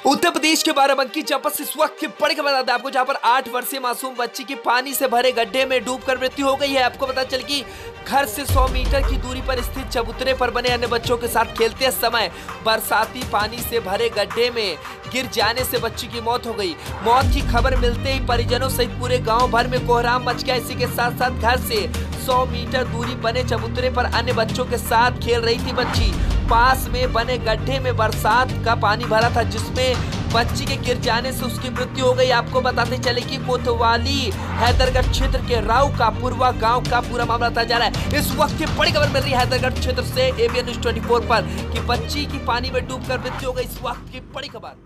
उत्तर प्रदेश के बाराबंकी जनपद से इस वक्त की बड़ी खबर बता आपको, जहां पर 8 वर्षीय मासूम बच्ची की पानी से भरे गड्ढे में डूबकर मृत्यु हो गई है। आपको पता चल कि घर से 100 मीटर की दूरी पर स्थित चबूतरे पर बने अन्य बच्चों के साथ खेलते समय बरसाती पानी से भरे गड्ढे में गिर जाने से बच्ची की मौत हो गई। मौत की खबर मिलते ही परिजनों सहित पूरे गांव भर में कोहराम मच गया। इसी के साथ साथ घर से 100 मीटर दूरी बने चबूतरे पर अन्य बच्चों के साथ खेल रही थी बच्ची। पास में बने गड्ढे में बरसात का पानी भरा था, जिसमें बच्ची के गिर जाने से उसकी मृत्यु हो गई। आपको बताते चले कि कोतवाली हैदरगढ़ क्षेत्र के राव का पूर्वा गांव का पूरा मामला बताया जा रहा है। इस वक्त की बड़ी खबर मिल रही है हैदरगढ़ क्षेत्र से एबीएन न्यूज़ 24 पर कि बच्ची की पानी में डूबकर मृत्यु हो गई। इस वक्त की बड़ी खबर।